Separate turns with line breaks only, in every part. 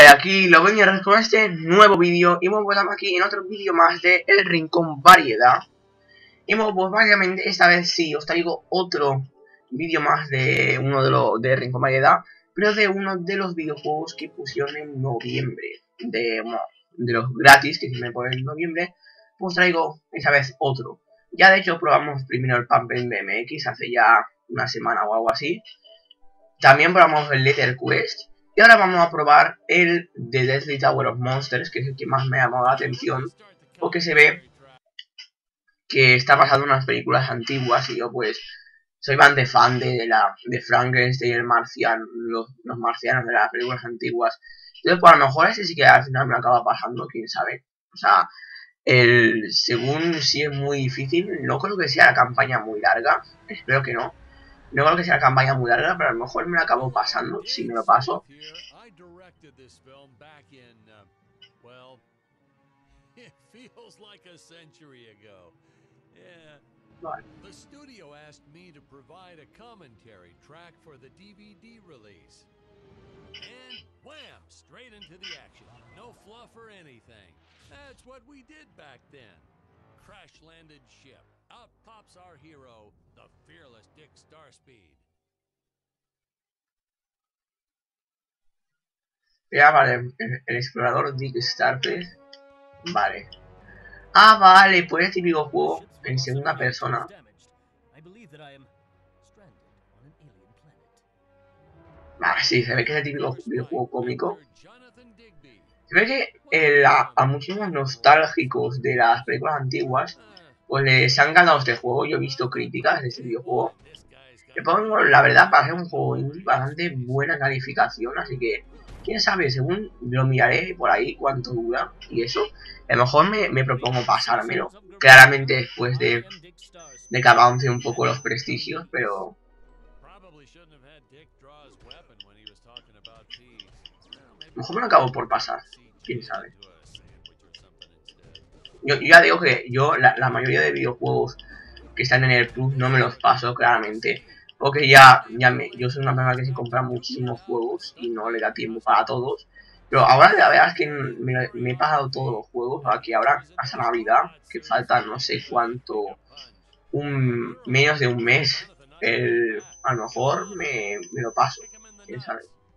Vale, aquí lo voy a con este nuevo vídeo. Y bueno, pues estamos aquí en otro vídeo más de El Rincón Variedad. Y bueno, pues básicamente esta vez sí os traigo otro vídeo más de uno de los de Rincón Variedad, pero de uno de los videojuegos que pusieron en noviembre. Bueno, de los gratis que siempre ponen en noviembre, pues traigo esta vez otro. Ya de hecho probamos primero el Pumpkin BMX hace ya una semana o algo así. También probamos el Letter Quest. Y ahora vamos a probar el de Deathly Tower of Monsters, que es el que más me ha llamado la atención, porque se ve que está basado en unas películas antiguas y yo pues soy bastante fan de Frankenstein y el marciano, los marcianos de las películas antiguas. Entonces pues a lo mejor ese sí que al final me acaba pasando, quién sabe. O sea, según sí es muy difícil, no creo que sea la campaña muy larga, espero que no. No creo que sea la campaña muy larga, pero a lo mejor me la acabo pasando, si me lo paso. Vale.
The studio asked me to provide a commentary track for the DVD release. And wham, straight into the action. No fluff or anything. That's what we did back then. Crash-landed ship. Out pops our hero, the fearless Dick Starspeed.
Ya, vale, el explorador Dick Starspeed. Vale. Ah, vale, pues este videojuego en segunda persona. Vale, sí, se ve que es el típico videojuego cómico. Se ve que a muchísimos nostálgicos de las películas antiguas pues les han ganado este juego. Yo he visto críticas de este videojuego. Le pongo, la verdad, para ser un juego indie, bastante buena calificación. Así que, quién sabe, según lo miraré por ahí cuánto dura y eso. A lo mejor me propongo pasármelo. Claramente después de que avance un poco los prestigios, pero... A lo mejor me lo acabo por pasar. Quién sabe. Yo ya digo que yo la mayoría de videojuegos que están en el Plus no me los paso claramente. Porque yo soy una persona que se compra muchísimos juegos y no le da tiempo para todos. Pero ahora la verdad es que me he pasado todos los juegos. Aquí ahora hasta Navidad, que falta no sé cuánto, menos de un mes. A lo mejor me lo paso. ¿Quién sabe?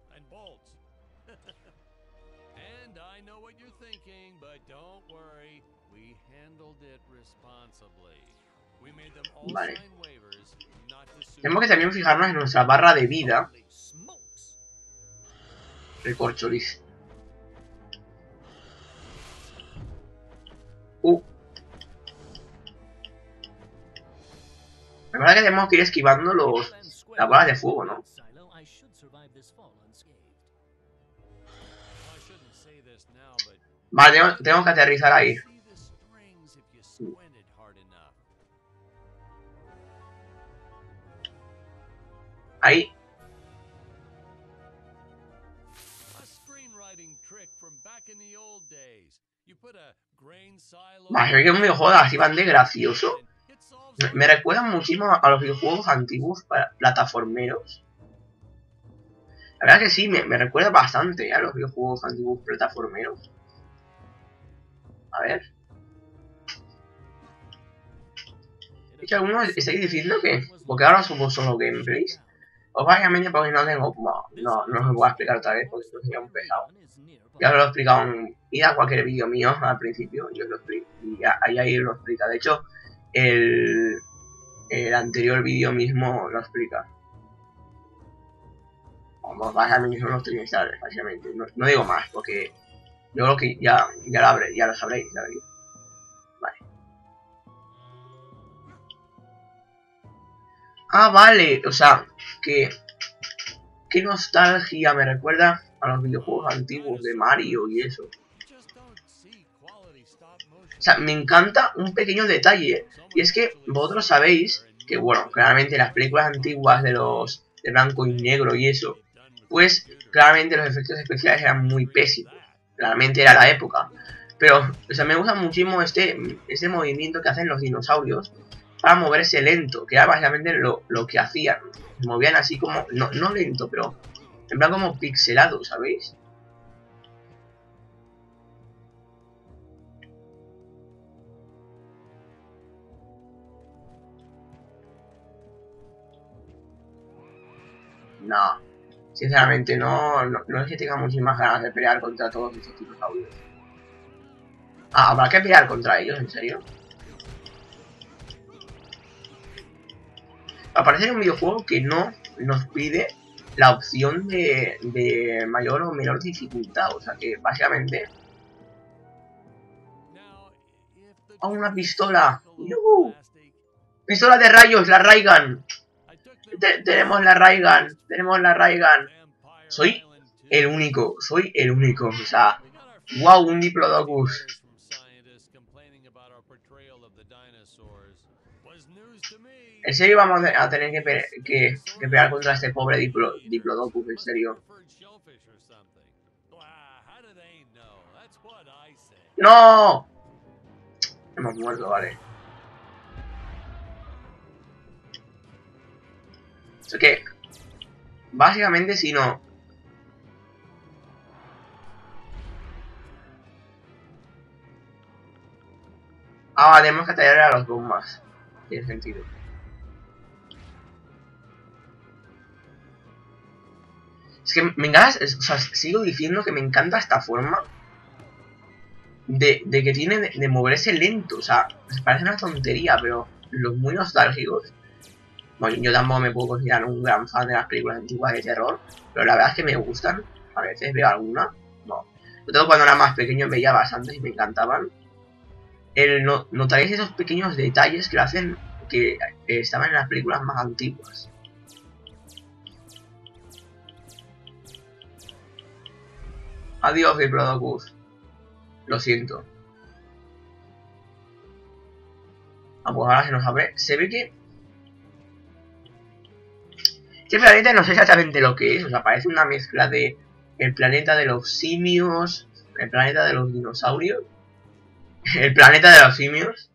Vale. Tenemos que también fijarnos en nuestra barra de vida. Recorcholis. La verdad que tenemos que ir esquivando las bolas de fuego, ¿no? Vale, tenemos que aterrizar ahí. Ahí. Vale, se ve que es un videojuego así bastante gracioso. Me recuerda muchísimo a los videojuegos antiguos plataformeros. La verdad que sí, me recuerda bastante a los videojuegos antiguos plataformeros. A ver. De hecho, algunos estáis diciendo que, porque ahora somos solo gameplays, o básicamente porque no tengo, no os lo voy a explicar otra vez porque esto sería un pesado. Ya os lo he explicado, id a cualquier vídeo mío al principio, yo os lo explico, y ahí lo explica. De hecho, el anterior vídeo mismo lo explica. Vamos, básicamente son los trimestrales, básicamente. No digo más, porque yo creo que ya lo sabréis, la verdad. Vale. Ah, vale, o sea, qué nostalgia me recuerda a los videojuegos antiguos de Mario y eso. O sea, me encanta un pequeño detalle, y es que vosotros sabéis que, bueno, claramente las películas antiguas de blanco y negro y eso, pues claramente los efectos especiales eran muy pésimos. Claramente era la época. Pero, o sea, me gusta muchísimo este movimiento que hacen los dinosaurios para moverse lento, que era básicamente lo que hacían. Se movían así como, no lento, pero en plan como pixelado, ¿sabéis? No. Sinceramente, no es que tenga muchísimas ganas de pelear contra todos estos dinosaurios. Ah, ¿habrá que pelear contra ellos? ¿En serio? Aparece en un videojuego que no nos pide la opción de mayor o menor dificultad. O sea que, básicamente... ¡Oh, una pistola! ¡Yuhu! ¡Pistola de rayos! ¡La Ray Gun! Tenemos la Ray Gun. Tenemos la Ray Gun. Soy el único. Soy el único. O sea... ¡Wow! Un Diplodocus. En serio vamos a tener que pelear contra este pobre Diplodocus, en serio. ¡No! Hemos muerto, vale. Es que, básicamente, si no... Ah, tenemos que tallar a los bombas. Tiene sentido. Es que me encanta, o sea, sigo diciendo que me encanta esta forma de que tiene de moverse lento. O sea, parece una tontería, pero los muy nostálgicos. Bueno, yo tampoco me puedo considerar un gran fan de las películas antiguas de terror, pero la verdad es que me gustan. A veces veo alguna. No. Sobre todo cuando era más pequeño veía bastantes y me encantaban. Notaréis esos pequeños detalles que lo hacen que estaban en las películas más antiguas. Adiós, Diplodocus. Lo siento. Ah, pues ahora se nos abre. Se ve que... Este planeta no sé exactamente lo que es. O sea, parece una mezcla de... El planeta de los simios... El planeta de los dinosaurios... El planeta de los simios...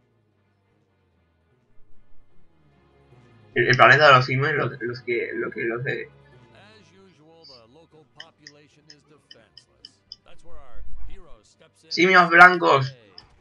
El planeta de los simios, los que simios blancos.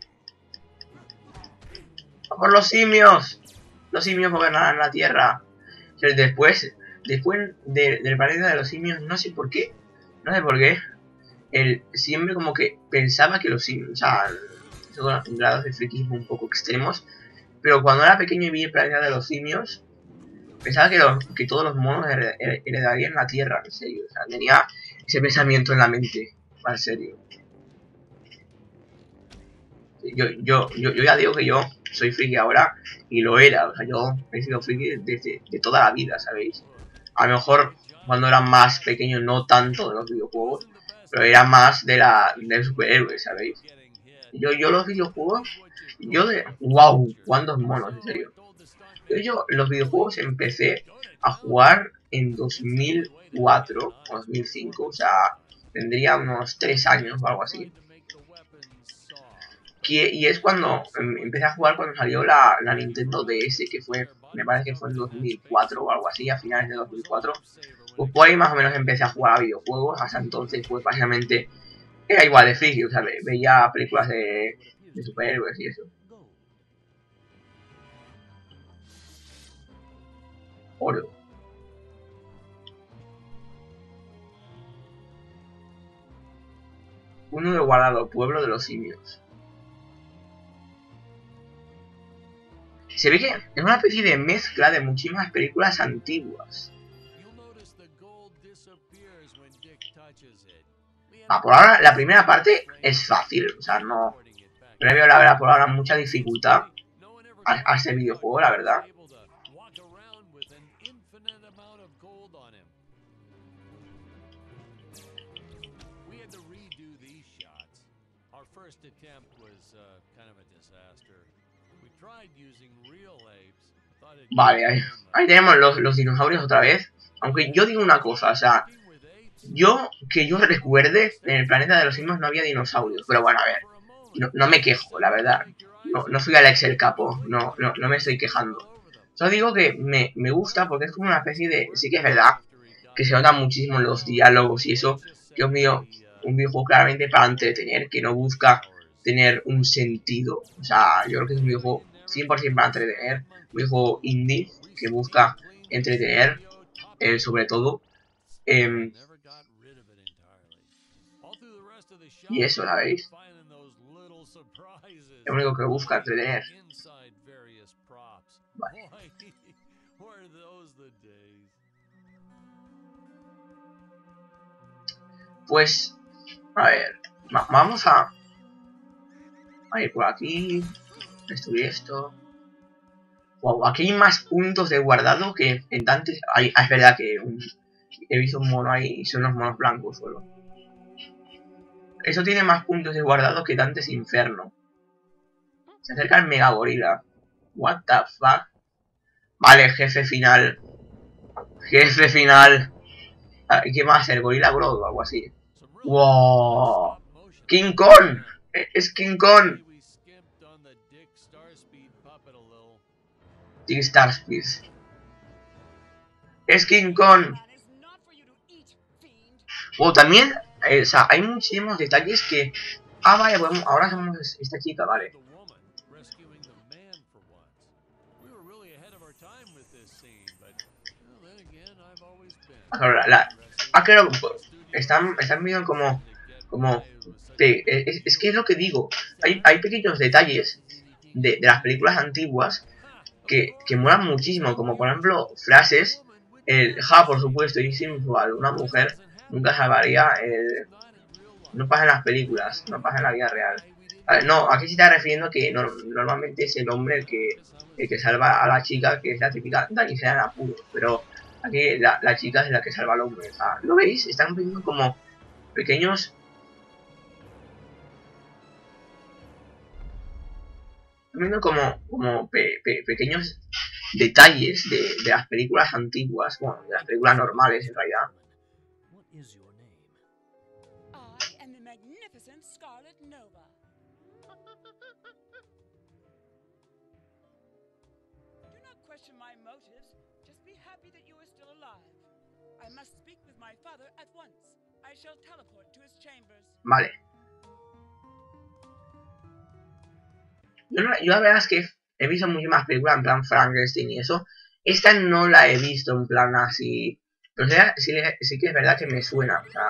¡A por los simios! Los simios gobernarán la Tierra. Después del planeta de los simios, no sé por qué. No sé por qué. Él siempre como que pensaba que los simios... O sea, son grados de friquismo un poco extremos. Pero cuando era pequeño y vi el planeta de los simios... Pensaba que todos los monos heredarían la Tierra, en serio. O sea, tenía ese pensamiento en la mente, en serio. Yo ya digo que yo soy friki ahora y lo era. O sea, yo he sido friki de toda la vida, ¿sabéis? A lo mejor cuando era más pequeño no tanto de los videojuegos, pero era más del superhéroe, ¿sabéis? Yo los videojuegos, ¡wow! ¿Cuántos monos, en serio? Yo los videojuegos empecé a jugar en 2004 o 2005, o sea, tendría unos 3 años o algo así. Y es cuando empecé a jugar cuando salió la Nintendo DS, que fue, me parece que fue en 2004 o algo así, a finales de 2004. Pues por ahí más o menos empecé a jugar a videojuegos. Hasta entonces, pues básicamente era igual de friki, o sea, veía películas de superhéroes y eso. Oro. Uno de guardado, pueblo de los simios. Se ve que es una especie de mezcla de muchísimas películas antiguas. Ah, por ahora la primera parte es fácil, o sea, no le veo la verdad por ahora mucha dificultad a este videojuego, la verdad. Vale, ahí tenemos los dinosaurios otra vez. Aunque yo digo una cosa, o sea, yo recuerde, en el planeta de los simios no había dinosaurios. Pero bueno, a ver, no me quejo, la verdad. No soy Alex el Capo, no me estoy quejando. Solo digo que me gusta porque es como una especie de... Sí que es verdad que se nota muchísimo en los diálogos y eso, que es un videojuego claramente para entretener, que no busca tener un sentido. O sea, yo creo que es un videojuego 100% para entretener, un videojuego indie que busca entretener. sobre todo. Y eso, ¿la veis? Lo único que busca entretener. Vale. Pues, a ver, vamos a ir por aquí, destruir esto. Wow, aquí hay más puntos de guardado que en Dante. Es verdad que he visto un mono ahí y son unos monos blancos solo. Eso tiene más puntos de guardado que Dante's Inferno. Se acerca el mega gorila. What the fuck. Vale, jefe final. Jefe final. ¿Qué más? ¿El gorila Grodd o algo así? ¡Wow! ¡King Kong! ¡Es King Kong! Dick Starspeed. ¡Es King Kong! Wow, también... o sea, hay muchísimos detalles que... Ah, vale, podemos, ahora somos esta chica, vale. Claro, están viendo como es que es lo que digo. Hay pequeños detalles de las películas antiguas que molan muchísimo, como por ejemplo frases. Por supuesto, insensual. Una mujer nunca salvaría no pasa en las películas, no pasa en la vida real. No, aquí se está refiriendo que normalmente es el hombre el que salva a la chica, que es la típica damisela en apuros, pero aquí la chica es la que salva al hombre. O sea, ¿lo veis? Están viendo como pequeños... viendo como pequeños detalles de las películas antiguas, bueno, de las películas normales en realidad. Vale. Yo la verdad es que he visto muchísimas películas en plan Frankenstein y eso. Esta no la he visto en plan así. Pero sí que es verdad que me suena. O sea,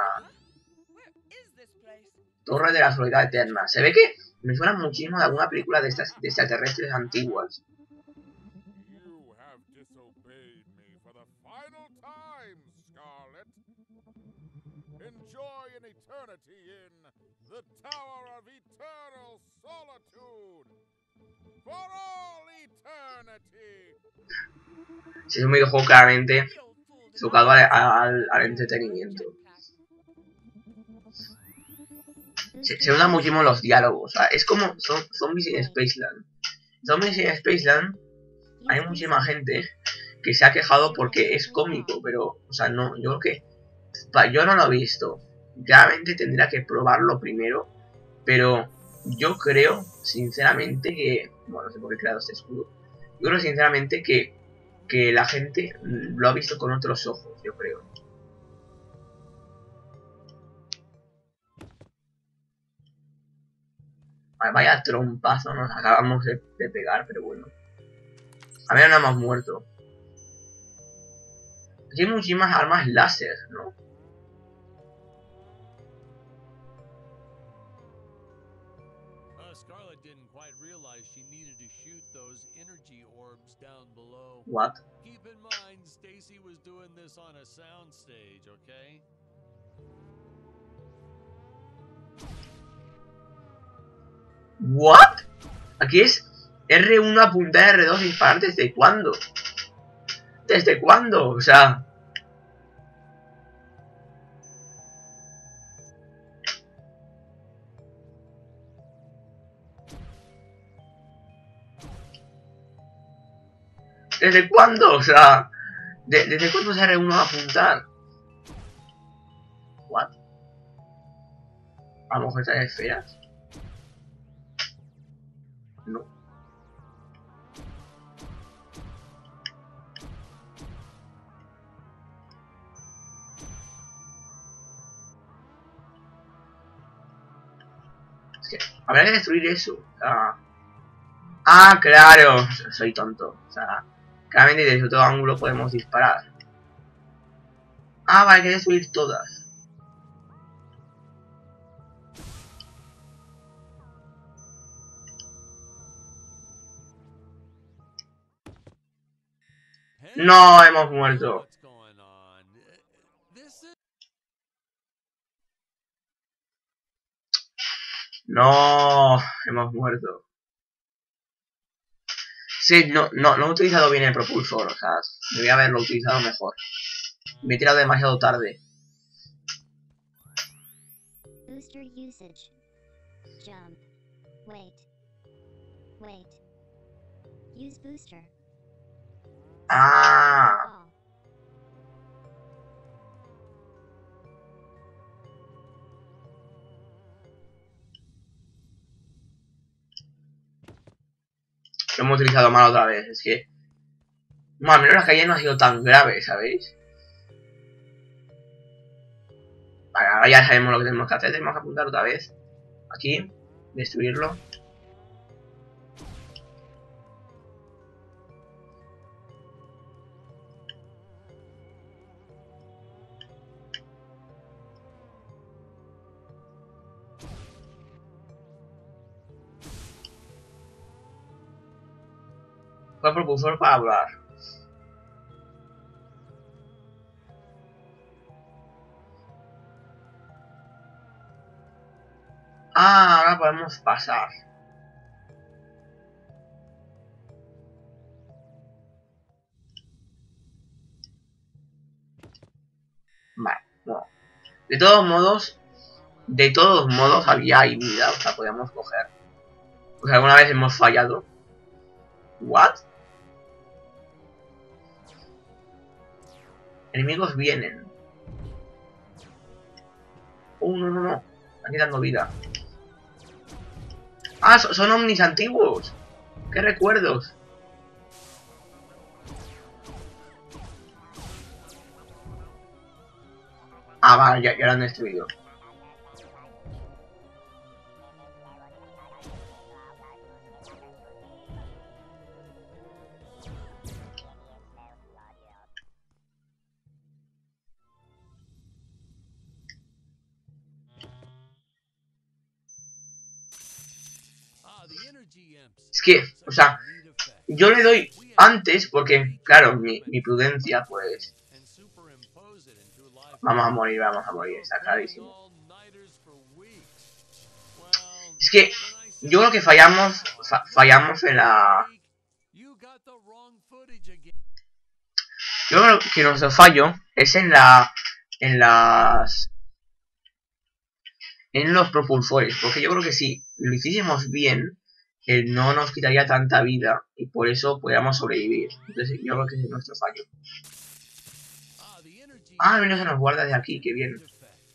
Torre de la Soledad Eterna. Se ve que me suena muchísimo de alguna película de estas de extraterrestres antiguas. Si es un videojuego claramente enfocado al entretenimiento. Se usan muchísimo los diálogos. O sea, es como Zombies in Spaceland. Zombies in Spaceland hay muchísima gente que se ha quejado porque es cómico, pero, o sea, no, yo creo que yo no lo he visto. Claramente tendría que probarlo primero, pero yo creo, sinceramente, que... Bueno, no sé por qué he creado este escudo. Yo creo, sinceramente, que la gente lo ha visto con otros ojos, yo creo. Vaya trompazo nos acabamos de pegar, pero bueno. A ver, no hemos muerto. Aquí hay muchísimas armas láser, ¿no? What?
Keep in mind, Stacy was doing this on a soundstage, okay?
What? Aquí es R1 apuntar, R2 disparar. ¿Desde cuándo? ¿Desde cuándo? O sea... ¿Desde cuándo? O sea... ¿Desde cuándo es R1 apuntar? What? A lo mejor estas esferas. No. Es que habrá que destruir eso. Ah, claro. Soy tonto. O sea, claramente desde todo ángulo podemos disparar. Ah, vale, hay que destruir todas. No, hemos muerto. No, hemos muerto. Sí, no he utilizado bien el propulsor, o sea, debería haberlo utilizado mejor. Me he tirado demasiado tarde.
Booster usage. Jump. Wait. Use booster.
Ah. Lo hemos utilizado mal otra vez, es que... Bueno, al menos la caída no ha sido tan grave, ¿sabéis? Vale, ahora ya sabemos lo que tenemos que hacer. Tenemos que apuntar otra vez. Aquí. Destruirlo. ¿Cuál propulsor para volar? Ah, ahora podemos pasar. Vale, bueno. De todos modos había vida, o sea, podíamos coger. O sea, alguna vez hemos fallado. ¿What? Enemigos vienen. No. Están quitando vida. Ah, son ovnis antiguos. ¡Qué recuerdos! Ah, vale, ya lo han destruido. Es que, o sea, yo le doy antes porque, claro, mi prudencia, pues... Vamos a morir, está clarísimo. Es que yo creo que fallamos en la... Yo creo que nuestro fallo es en los propulsores, porque yo creo que si lo hiciésemos bien, no nos quitaría tanta vida y por eso podríamos sobrevivir. Entonces yo creo que ese es nuestro fallo. Ah, al menos se nos guarda de aquí, qué bien.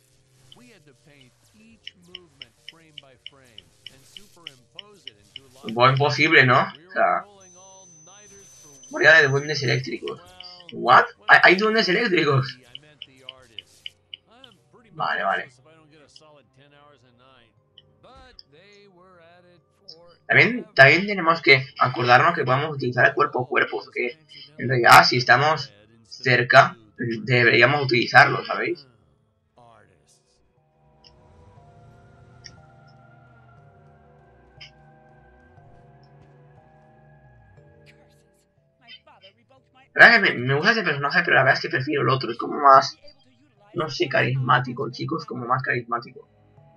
Un poco imposible, ¿no? O sea... Moría de duendes eléctricos. ¿What? ¿Hay duendes eléctricos? Vale. También tenemos que acordarnos que podemos utilizar el cuerpo a cuerpo, que en realidad si estamos cerca deberíamos utilizarlo, ¿sabéis? La verdad que me gusta ese personaje, pero la verdad es que prefiero el otro, es como más, no sé, carismático, el chico es como más carismático.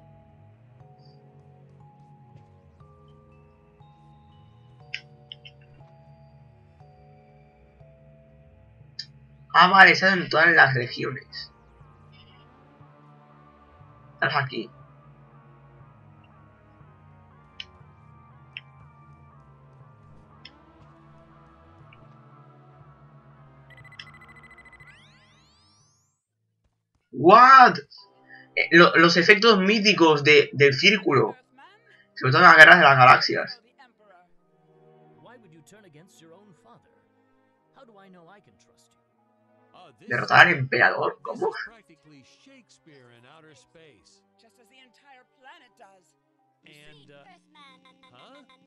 Ah, vale, está en todas las regiones. Estás aquí. What? Los efectos míticos del círculo. Sobre todo en las guerras de las galaxias. ¿Derrotar al emperador? ¿Cómo?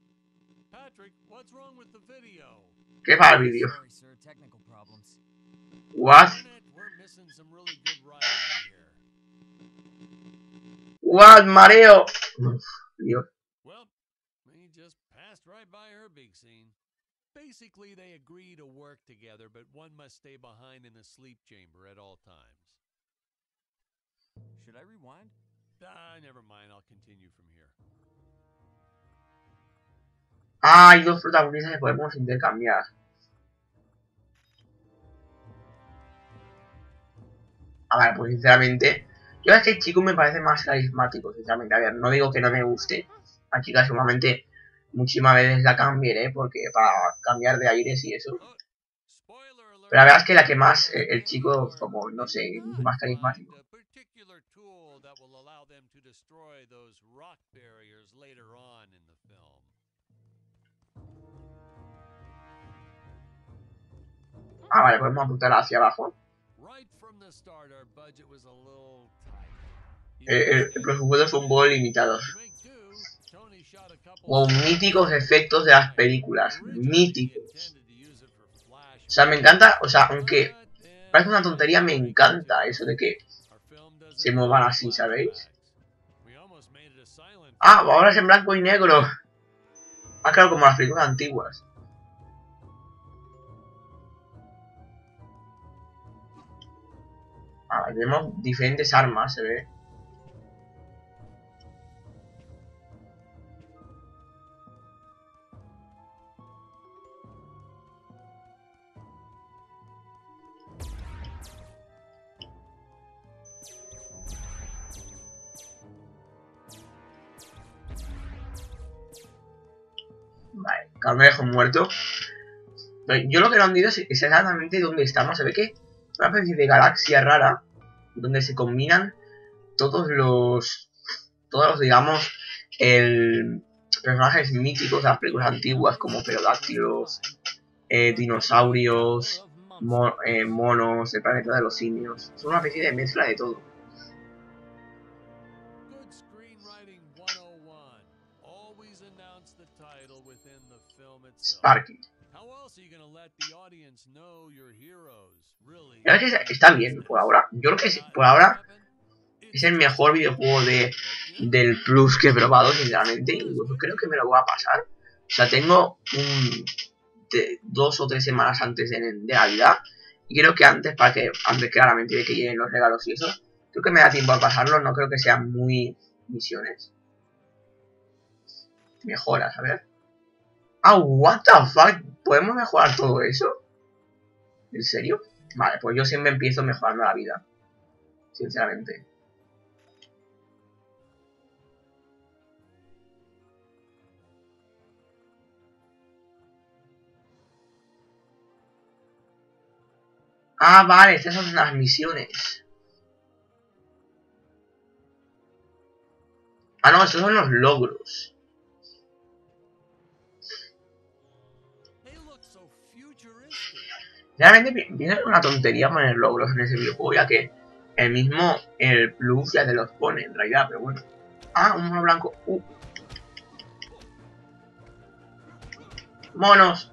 ¿Qué va el vídeo? What?
Darn it, we're missing some really good writing here.
What, mareo? Uf, Dios.
Well, we just passed right by her big scene. Basically, they agree to work together, but one must stay behind in the sleep chamber at all times.
Should I rewind?
Never mind, I'll continue from here.
Ah, hay dos protagonistas que podemos intercambiar. A ver, pues sinceramente, yo a este chico me parece más carismático, sinceramente. A ver, no digo que no me guste. A chica seguramente muchísimas veces la cambiaré porque para cambiar de aires y eso.
Oh, spoiler alert.
Pero la verdad es que la que más, el chico, como, no sé, es más carismático.
A particular tool that will allow them to destroy those rock barriers later on in the film.
Ah, vale, podemos apuntar hacia abajo.
Right from the start, our budget was a little tight.
El presupuesto fue un poco limitado.
To make do, Tony shot a couple
Wow, míticos efectos de las películas. Míticos. O sea, me encanta, o sea, aunque parece una tontería, me encanta eso de que se muevan así, ¿sabéis? Ah, ahora es en blanco y negro. Ah, claro, como las películas antiguas. Ah, vemos diferentes armas, se ve. Vale, Cangrejo muerto. Pero yo lo que no entiendo es exactamente dónde estamos. Se ve que es una especie de galaxia rara donde se combinan todos los, digamos, personajes míticos de las películas antiguas como pterodáctilos, dinosaurios, monos, el planeta de los simios. Es una especie de mezcla de todo.
Good screenwriting 101. Always announce the title within the film itself.
Sparky.
How else are you gonna let the audience know your heroes? Really?
La verdad es que está bien por ahora. Yo creo que por ahora es el mejor videojuego del Plus que he probado, sinceramente. Y creo que me lo voy a pasar. O sea, tengo 2 o 3 semanas antes de Navidad. Y creo que antes claramente de que lleguen los regalos y eso, creo que me da tiempo a pasarlo. No creo que sean muy misiones. Mejoras, a ver. Ah, what the fuck. ¿Podemos mejorar todo eso? ¿En serio? Vale, pues yo siempre empiezo mejorando la vida. Sinceramente. Ah, vale, estas son las misiones. Ah, no, estos son los logros.
They look so futuristic.
Realmente viene una tontería poner logros en ese videojuego, ya que el Plus ya te los pone en realidad, pero bueno. Ah, un mono blanco. Monos.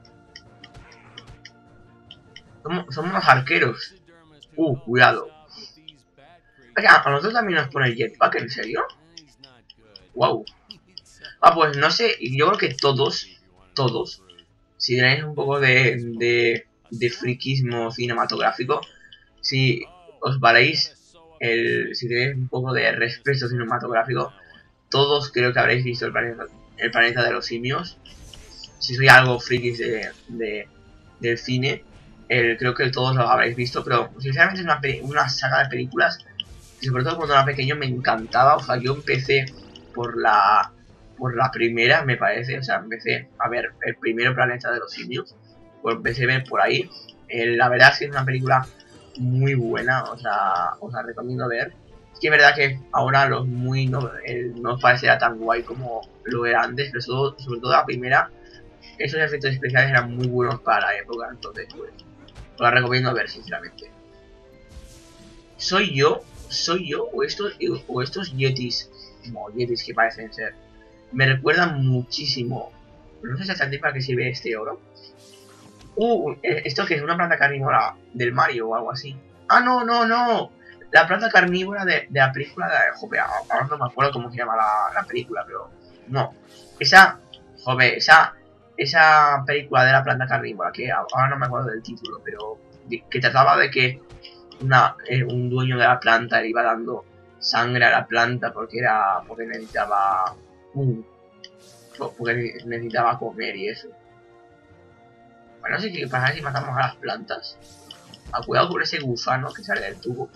Somos los arqueros. Cuidado. A nosotros también nos pone el jetpack, ¿en serio? Wow. Ah, pues no sé, yo creo que todos, si tenéis un poco de friquismo cinematográfico, si os valéis si tenéis un poco de respeto cinematográfico, todos creo que habréis visto el planeta de los simios. Si sois algo frikis del cine, creo que todos lo habréis visto, pero sinceramente es una saga de películas que sobre todo cuando era pequeño me encantaba. O sea, yo empecé por la primera, me parece. O sea, empecé a ver el primero planeta de los simios, pues empecé a ver por ahí. La verdad es que es una película muy buena, o sea, os la recomiendo ver. Es que es verdad que ahora no os parecerá tan guay como lo era antes, pero sobre todo la primera, esos efectos especiales eran muy buenos para la época, entonces pues os la recomiendo ver, sinceramente. ¿Soy yo o estos yetis, como yetis que parecen ser, me recuerdan muchísimo? No sé exactamente para qué sirve este oro. ¿Esto que es una planta carnívora del Mario o algo así? ¡Ah, no, no, no! La planta carnívora de la película de... Joder, ahora no me acuerdo cómo se llama la película, pero... No. Joder, esa película de la planta carnívora, que ahora no me acuerdo del título, pero... que trataba de que un dueño de la planta le iba dando sangre a la planta porque necesitaba... porque necesitaba comer y eso. Bueno, no sé qué pasa si matamos a las plantas. Cuidado con ese gusano que sale del tubo.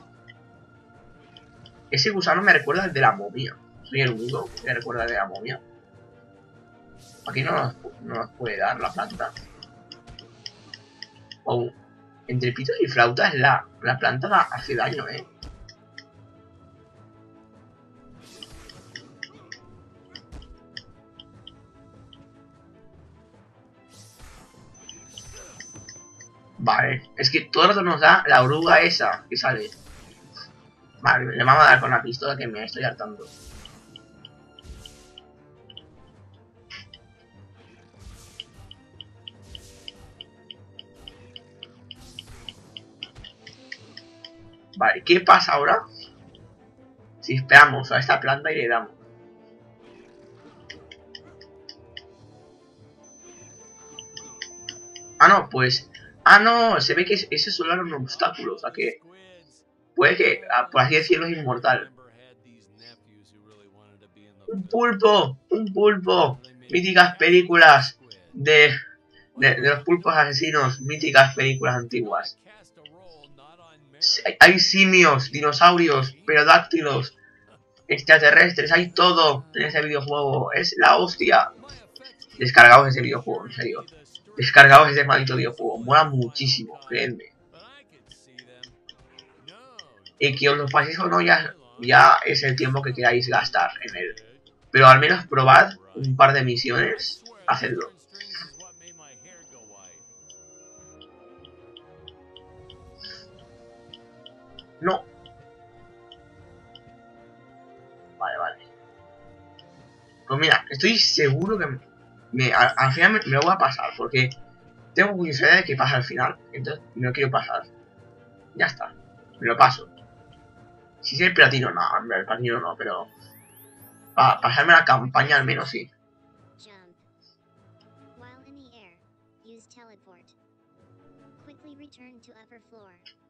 Ese gusano me recuerda al de la momia. Soy el único que me recuerda al de la momia. Aquí no nos puede dar la planta. Oh, entre pitos y flautas la planta hace daño, ¿eh? Vale, es que todo el rato nos da la oruga esa que sale. Vale, le vamos a dar con la pistola que me estoy hartando. Vale, ¿qué pasa ahora? Si esperamos a esta planta y le damos. Ah, no, pues... Ah, no, se ve que ese solo era un obstáculo, o sea que... Puede que, por así decirlo, es inmortal. ¡Un pulpo! ¡Un pulpo! Míticas películas de los pulpos asesinos. Míticas películas antiguas. Hay simios, dinosaurios, pterodáctilos, extraterrestres, hay todo en ese videojuego. Es la hostia. Descargaos ese videojuego, en serio. Descargaos ese maldito videojuego. Mola muchísimo, créanme. Y que os lo paséis o no ya es el tiempo que queráis gastar en él. Pero al menos probad un par de misiones. Hacedlo. No. Vale. Pues mira, estoy seguro que al final me lo voy a pasar. Porque tengo curiosidad de que pasa al final. Entonces no quiero pasar. Ya está. Me lo paso. Si es el platino, no. El platino no, pero... Para pasarme la campaña al menos sí.
Jump. While in the air, use teleport. Quickly return to upper floor.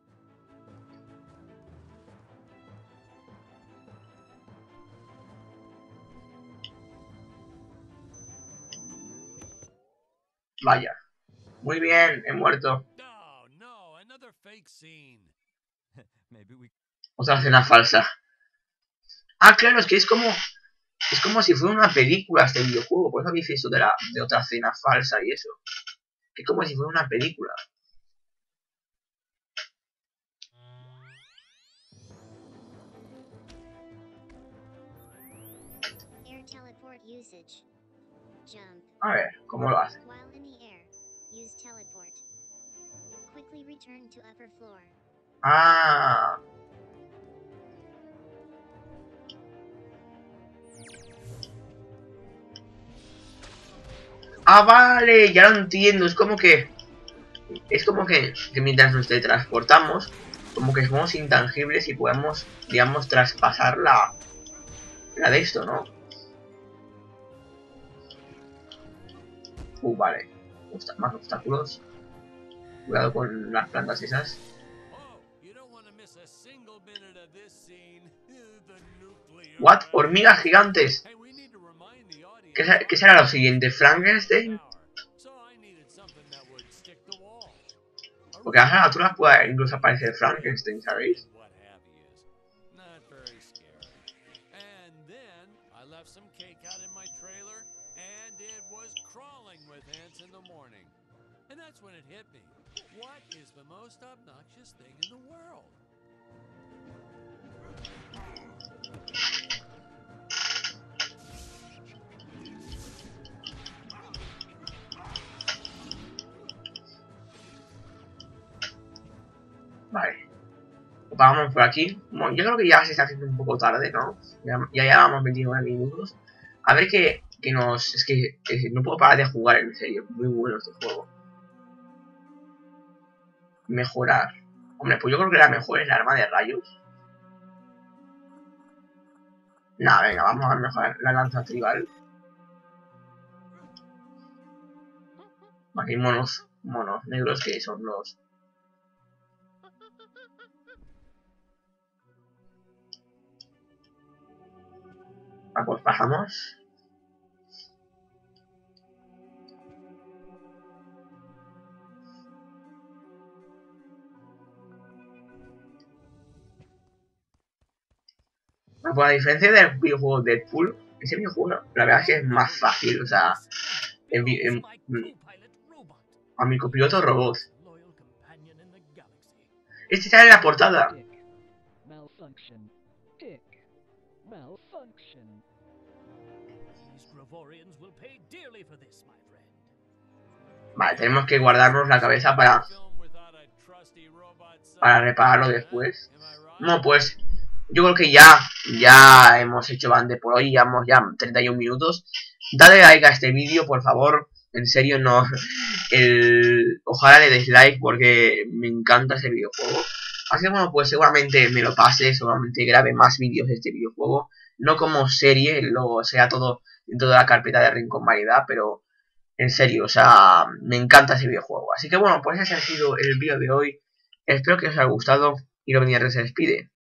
Vaya. Muy bien, he muerto.
No, another fake scene.
Otra escena falsa. Ah, claro, es que es como si fuera una película este videojuego. Por eso dice eso de otra escena falsa y eso. Que es como si fuera una película.
Air teleport usage. Jump.
A ver, ¿cómo lo hace?
While in the air, use teleport. Quickly return to upper floor.
Ah. Ah, vale, ya lo entiendo. Es como que mientras nos teletransportamos, como que somos intangibles y podemos, digamos, traspasar la de esto, ¿no? Vale. Más obstáculos. Cuidado con las plantas esas. What? Hormigas gigantes. ¿Qué será lo siguiente? ¿Frankenstein? Porque a las alturas puede incluso aparecer Frankenstein, ¿sabéis? Vale. Vamos por aquí. Bueno, yo creo que ya se está haciendo un poco tarde, ¿no? Ya llevamos 29 minutos. A ver que nos... Es que no puedo parar de jugar, en serio. Muy bueno este juego. Mejorar. Hombre, pues yo creo que la mejor es la arma de rayos. Nah, venga, vamos a mejorar la lanza tribal. Aquí hay monos negros que son los... Ah, pues bajamos. Bueno, pues a diferencia del videojuego Deadpool, ese videojuego la verdad es que es más fácil, o sea, a mi copiloto robot. Este está en la portada.
Malfunction. Tick. Malfunction.
These Gravorians will pay dearly for this, my friend.
Vale, tenemos que guardarnos la cabeza para repararlo después. No, pues yo creo que ya hemos hecho bande por hoy, llevamos ya 31 minutos. Dale like a este vídeo, por favor. En serio, no. Ojalá le des like porque me encanta ese videojuego. Así que bueno, pues seguramente me lo pase, seguramente grabe más vídeos de este videojuego. No como serie, luego sea todo en toda la carpeta de Rincón Variedad, pero en serio, o sea, me encanta ese videojuego. Así que bueno, pues ese ha sido el vídeo de hoy. Espero que os haya gustado y lo venía se despide.